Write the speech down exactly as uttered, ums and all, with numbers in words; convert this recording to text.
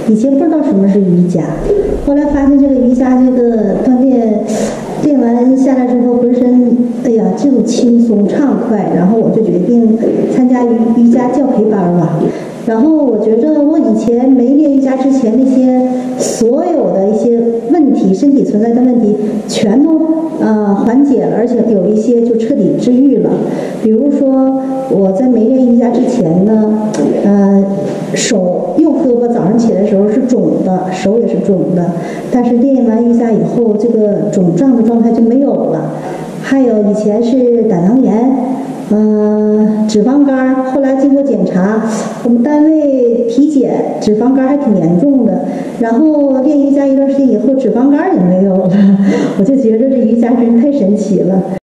以前不知道什么是瑜伽，后来发现这个瑜伽这个锻炼，练完下来之后浑身，哎呀，这种轻松畅快，然后我就决定参加瑜瑜伽教培班吧。然后我觉着我以前没练瑜伽之前那些所有的一些问题，身体存在的问题，全都呃缓解了，而且有一些就彻底治愈了。比如说我在没练瑜伽之前呢，呃，手右胳膊早上起来的时候是肿的，手也是肿的，但是练完瑜伽以后，这个肿胀的状态就没有了。还有以前是胆囊炎。嗯、呃，脂肪肝，后来经过检查，我们单位体检脂肪肝还挺严重的。然后练瑜伽一段时间以后，脂肪肝也没有了，我就觉得这瑜伽真是太神奇了。